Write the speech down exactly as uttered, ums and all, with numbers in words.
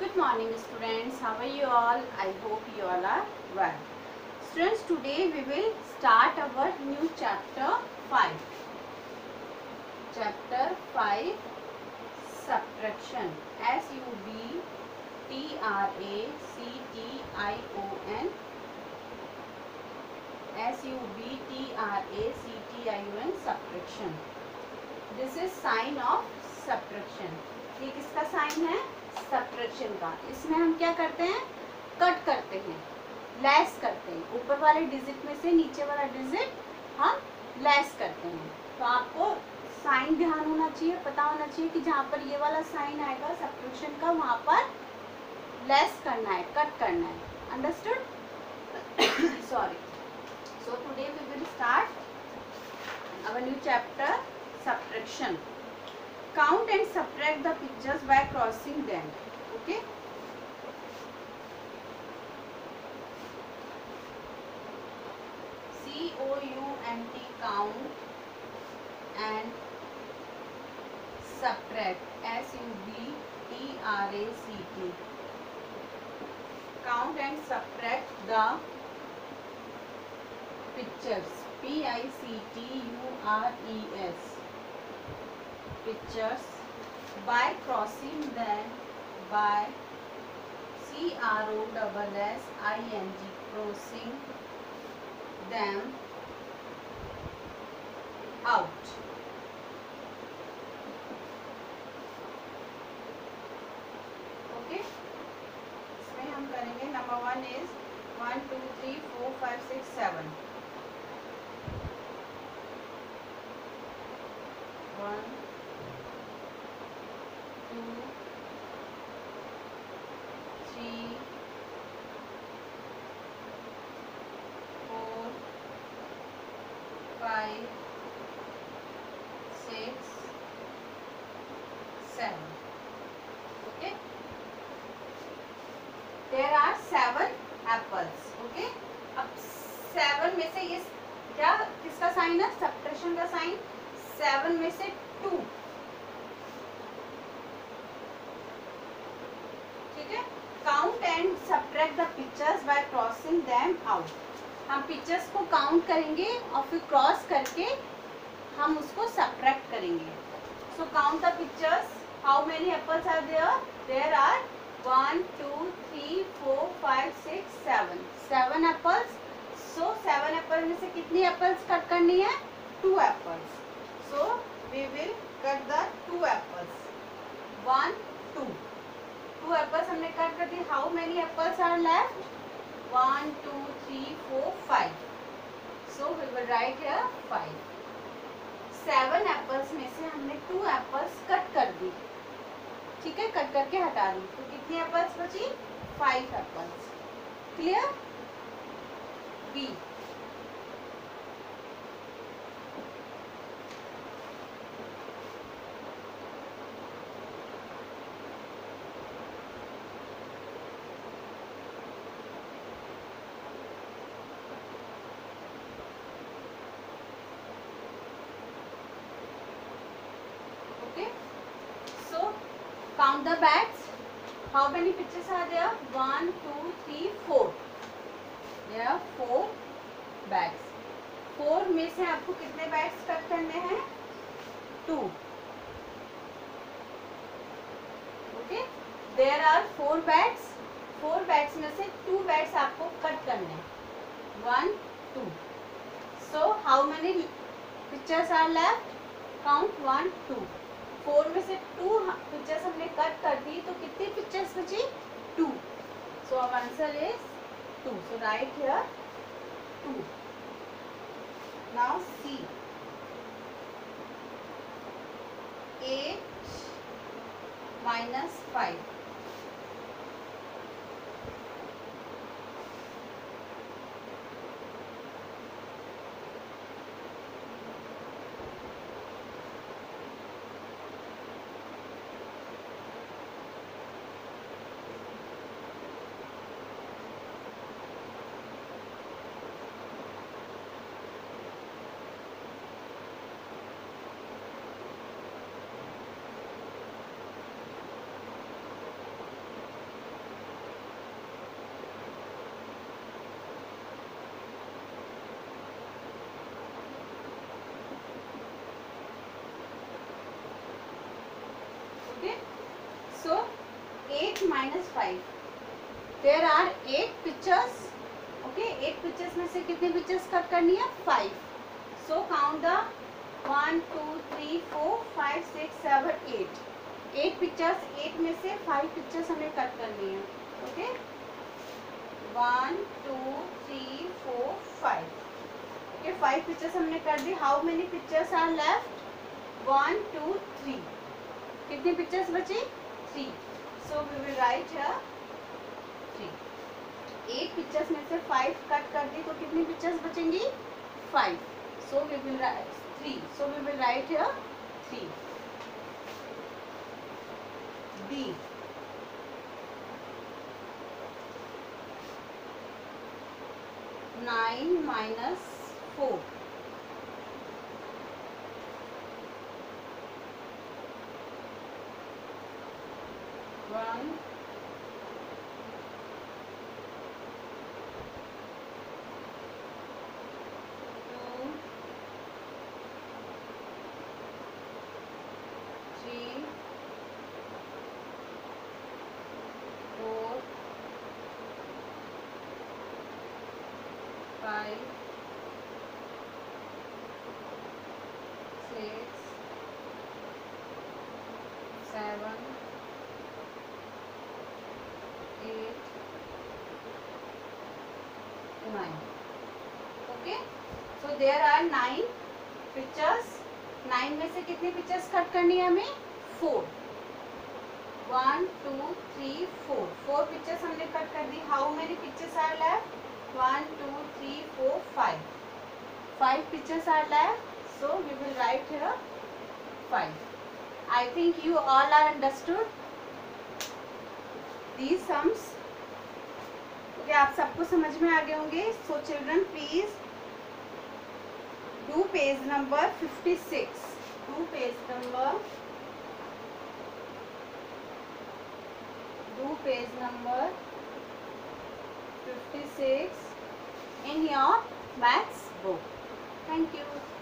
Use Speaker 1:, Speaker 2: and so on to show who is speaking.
Speaker 1: Good morning students, how are you all? I hope you all are well. Students, today we will start our new chapter five. Chapter five, Subtraction. S U B T R A C T I O N. S U B T R A C T I O N, Subtraction. This is sign of subtraction. ये किसका sign है? Subtraction का. इसमें हम क्या करते हैं? Cut करते हैं, लेस करते हैं. ऊपर वाले डिजिट में से नीचे वाला डिजिट हम लेस करते हैं. तो आपको साइन ध्यान होना चाहिए, पता होना चाहिए कि जहाँ पर ये वाला साइन आएगा सब्ट्रैक्शन का, वहाँ पर लेस करना है, कट करना है. Understood? Sorry. So today we will start our new chapter, subtraction. Count and subtract the pictures by crossing them. Okay. C O U N T, count and subtract. S U B T R A C T. Count and subtract the pictures. P I C T U R E S. Pictures by crossing them by C R O S S I N G, crossing them out. Okay, इसमें हम करेंगे. Number one is one two three four five six seven. One two, three, four, five, six, seven. Okay. There are seven apples. Okay. अब seven में से ये क्या किसका sign है? सब्ट्रैक्शन का साइन. सेवन में से two. Count and subtract the pictures by crossing them out. हम पिक्चर्स को काउंट करेंगे और फिर क्रॉस करके हम उसको सब्ट्रैक्ट करेंगे. So count the pictures. How many apples are there? There are one two three four five six seven. Seven apples. So seven apple में से कितनी एप्पल्स कट करनी है? Two apples. So we will cut the two apples. One two. Two apples हमने cut कर दी. How many apples are left? One two three four five. So we will write here five. Seven apples में से हमने to apples cut कर दी. ठीक है, cut करके हटा दी. तो कितनी एप्पल्स बची? Five apples. Clear? B. Count the bags. How many pictures are there? One, two, three, four. There are four bags. Four में से आपको कितने bags कट करने हैं? Two. Okay. There are four bags. Four bags में से two bags आपको cut करने हैं. One, two. So how many pictures are left? Count one, two. Four में से टू पिक्चर्स हमने कट कर दी. तो कितनी पिक्चर्स बची? टू. सो अब answer is two. So write here two. Now C. Eight minus five. minus five. There are eight pictures. Okay, eight pictures में से कितने pictures कट करनी है? five. So count the one, two, three, four, five, six, seven, eight. eight pictures. eight में से five pictures हमें cut करनी है. Okay. one, two, three, four, five. Okay, five pictures हमने कर दी. How many pictures are left? one, two, three. कितनी pictures बची? three. So we will write here three. eight pictures में से five कट कर दी तो कितनी pictures बचेंगी? five. So we will write three. So we will write here three. B. nine minus four. one. two. three. four. five. six. seven. eight. nine. Okay. So there are nine pictures. nine में से कितनी pictures cut करनी है हमें? four. one, two, three, four. four pictures हमने cut कर दी. How many pictures are left? one, two, three, four, five. five pictures are left. So we will write here five. I think you all are understood these sums. Okay, आप सबको समझ में आ गए होंगे. So children, please do page number fifty-six. Do page number. Do page number fifty-six in your maths book. Thank you.